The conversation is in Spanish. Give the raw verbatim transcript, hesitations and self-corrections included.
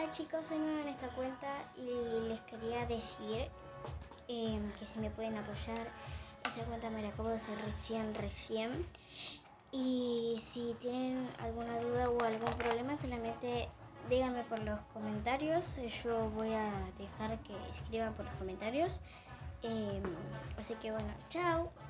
Hola chicos, soy nueva en esta cuenta y les quería decir eh, que si me pueden apoyar. Esta cuenta me la acabo de hacer recién, recién. Y si tienen alguna duda o algún problema, solamente díganme por los comentarios. Yo voy a dejar que escriban por los comentarios. Eh, así que bueno, chao.